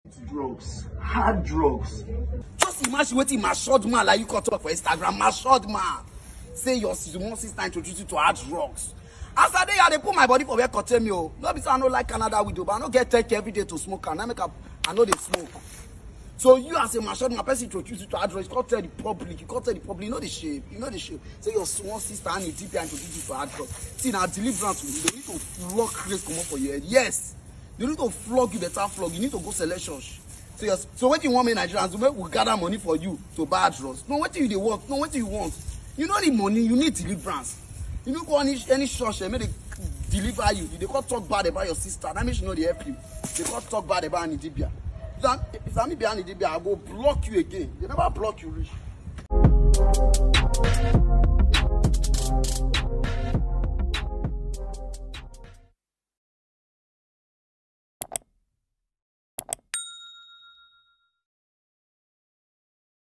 Drugs, hard drugs. Just imagine what my short man like you cut up for Instagram. My short man say your small sister introduce you to hard drugs. After they put my body for where cut me. No, because I don't like Canada widow, but I don't get take every day to smoke and I know they smoke. So you as a mashot, my person introduce you to hard drugs. You can't tell the public. You know the shape. Say your small sister Annie Idibia introduce you to hard drugs. See now deliverance, they need to flog Grace come up for your head. Yes. You need to flog you better flog. You need to go selection. So what you want me Nigerians do? We gather money for you to buy drugs. No, what do you want? No, what do you want? You don't need money. You need deliverance. You don't go any church. They may deliver you. They can't talk bad about your sister. That means you know they help you. They can't talk bad about Annie Idibia. If I be Annie Idibia, I will block you again. They never block you, rich.